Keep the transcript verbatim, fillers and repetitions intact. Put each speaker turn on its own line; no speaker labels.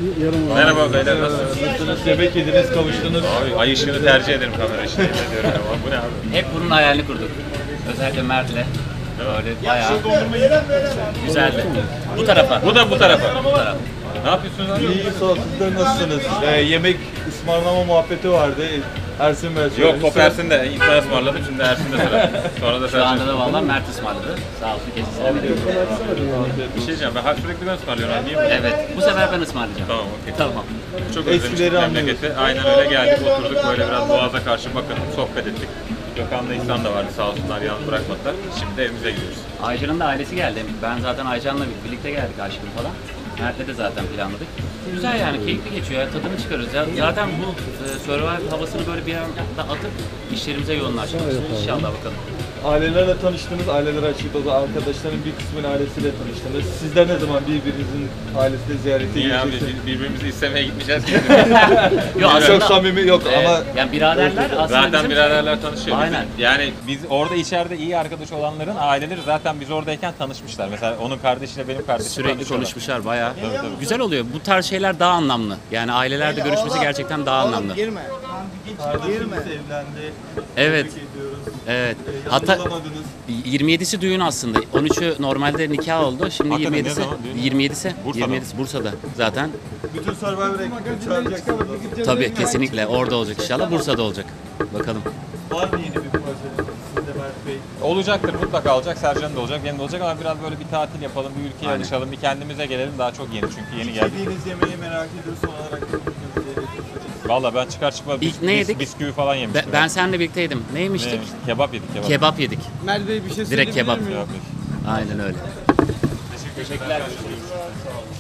Merhaba beyler, nasılsınız?
Nasılsınız? Yemek yediniz, kavuştunuz.
Abi ay ışığını tercih ederim kamera ışığını diyorum ama bu ne abi?
Hep bunun hayalini kurduk. Özellikle Mert'le. Böyle bayağı güzeldi. Bu tarafa.
Bu da bu tarafa.
Bu tarafa.
Ne yapıyorsunuz abi?
İyi, sağ olun. Sizler nasılsınız? Ee, yemek ısmarlama muhabbeti vardı. Ersin Bey.
Yok, top Ersin de insan ısmarladı, şimdi Ersin de sıra. Sonra da
Şu anda da
Selçuk.
valla Mert ısmarladı. Sağ olsun kesesine veriyor.
Bir şey diyeceğim, ben sürekli ben ısmarlıyorum abi, niye bu?
Evet. Bu sefer ben ısmarlayacağım.
Tamam, okey.
Tamam.
Çok özlemiştik
Eskileri
memleketi. Aynen öyle geldik, oturduk böyle biraz boğaza karşı bakın, sohbet ettik. Gökhan'la İhsan da vardı, sağ olsunlar, yalnız bırakmadılar. Şimdi evimize gidiyoruz.
Aycan'ın da ailesi geldi. Ben zaten Aycan'la birlikte geldik aşkım falan. Mert'le de zaten planladık. Güzel yani, keyifli geçiyor ya, tadını çıkarıyoruz ya. Zaten bu e, survival havasını böyle bir anda atıp işlerimize yoğunlaşıyoruz. İnşallah bakalım.
Ailelerle tanıştınız, aileler açıkladı. Arkadaşların bir kısmının ailesiyle tanıştınız. Sizler ne zaman birbirinizin ailesine ziyarete
Niye abi,
gideceksiniz?
biz birbirimizi istemeye gitmeyeceğiz ki.
Yok,
Çok
aslında-
samimi yok
Evet,
ama
yani biraderler aslında
Zaten
bizim...
biraderler tanışıyor.
Aynen.
Bizim- yani biz orada içeride iyi arkadaş olanların aileleri zaten biz oradayken tanışmışlar. Mesela onun kardeşiyle benim kardeşim
Sürekli
tanışıyorlar.
konuşmuşlar bayağı.
Tabii, tabii.
Güzel oluyor. Bu tarz şeyler daha anlamlı. Yani ailelerde görüşmesi gerçekten daha anlamlı.
Girme.
kardeşimiz evlendi.
Evet.
Tebrik ediyoruz.
Evet.
Ee, yalnız
Hatta
olamadınız.
yirmi yedisi düğün aslında. on üçü normalde nikah oldu. Şimdi
Hakikaten
yirmi
ne
yedisi.
zaman düğün?
yirmi yedisi.
Bursa'da
yirmi
mı?
yedisi Bursa'da zaten.
Bütün Survivor ekibini çağıracaksınız.
Tabii kesinlikle orada olacak inşallah. Bursa'da olacak. Bakalım.
Var mı yeni bir projeniz? Sizde Mert Bey.
Olacaktır, mutlaka olacak. Sercan da olacak, benim de olacak ama biraz böyle bir tatil yapalım, bir ülkeye
Aynen.
alışalım, bir kendimize gelelim. Daha çok yeni çünkü yeni geldik.
Yediğiniz yemeği merak ediyoruz. Son olarak
Valla ben çıkar çıkmaz
İlk
bis-
ne
bis-
yedik?
bisküvi falan
Ben,
yemiştim.
ben seninle birlikteydim. Ne
Ne
yemiştik?
yemiştik? Kebap yedik, kebap.
Kebap yedik.
Mert Bey bir şey
Direkt kebap.
Kebap yedik.
Aynen öyle.
Teşekkürler.